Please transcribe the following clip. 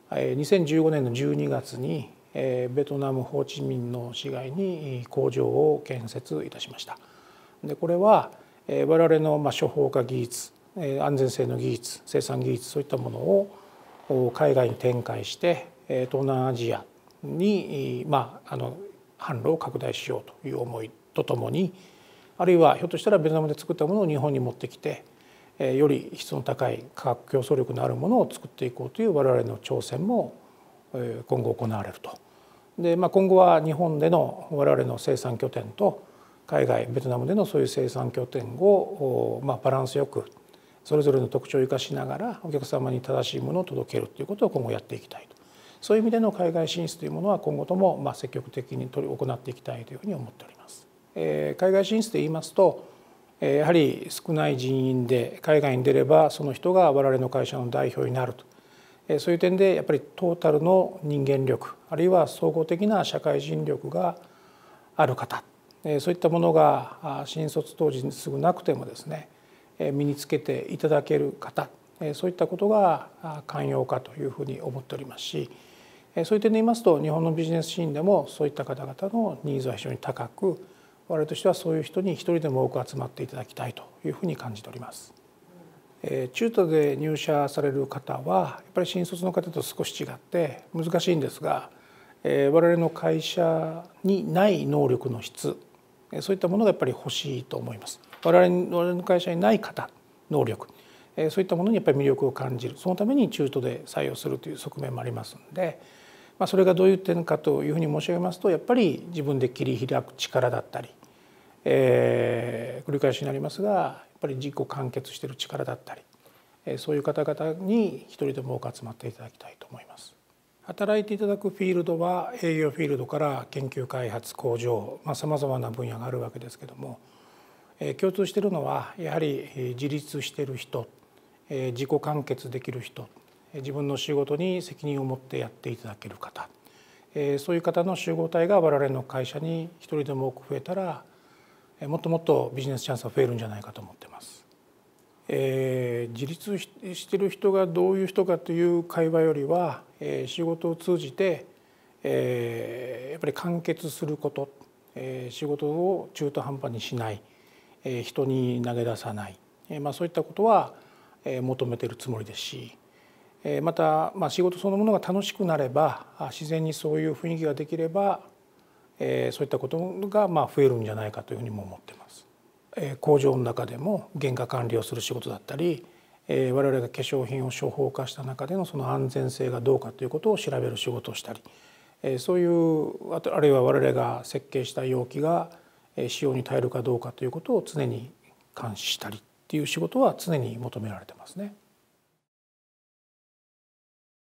2015年の12月にベトナムホーチミンの市街に工場を建設いたしました。でこれは我々の処方化技術、安全性の技術、生産技術、そういったものを海外に展開して東南アジアに販路を拡大しようという思いとともに、あるいはひょっとしたらベトナムで作ったものを日本に持ってきてより質の高い価格競争力のあるものを作っていこうという我々の挑戦も今後行われると。で、今後は日本での我々の生産拠点と海外ベトナムでのそういう生産拠点をバランスよくそれぞれの特徴を生かしながらお客様に正しいものを届けるということを今後やっていきたいと。そういう意味での海外進出というものは今後とも積極的に行っていきたいというふうに思っております。海外進出で言いますとやはり少ない人員で海外に出ればその人が我々の会社の代表になると、そういう点でやっぱりトータルの人間力あるいは総合的な社会人力がある方、そういったものが新卒当時にすぐなくてもですね身につけていただける方、そういったことが肝要かというふうに思っておりますし、そういう点で言いますと日本のビジネスシーンでもそういった方々のニーズは非常に高く、我々としてはそういう人に一人でも多く集まっていただきたいというふうに感じております。中途で入社される方はやっぱり新卒の方と少し違って難しいんですが、我々の会社にない能力の質、そういったものがやっぱり欲しいと思います。我々の会社にない方、能力、そういったものにやっぱり魅力を感じる、そのために中途で採用するという側面もありますので、それがどういう点かというふうに申し上げますと、やっぱり自分で切り開く力だったり、繰り返しになりますがやっぱり自己完結している力だったり、そういう方々に一人でも多く集まっていただきたいと思います。働いていただくフィールドは営業フィールドから研究開発工場、さまざまな分野があるわけですけども、共通しているのはやはり自立している人、自己完結できる人、自分の仕事に責任を持ってやっていただける方、そういう方の集合体が我々の会社に一人でも多く増えたらもっともっとビジネスチャンスが増えるんじゃないかと思っています。自立している人がどういう人かという会話よりは、仕事を通じて、やっぱり完結すること、仕事を中途半端にしない、人に投げ出さない、そういったことは求めているつもりですし、また、仕事そのものが楽しくなれば自然にそういう雰囲気ができればそういったことが増えるんじゃないかというふうにも思っています。工場の中でも原価管理をする仕事だったり、我々が化粧品を処方化した中でのその安全性がどうかということを調べる仕事をしたり、そういうあるいは我々が設計した容器が使用に耐えるかどうかということを常に監視したりっていう仕事は常に求められてますね。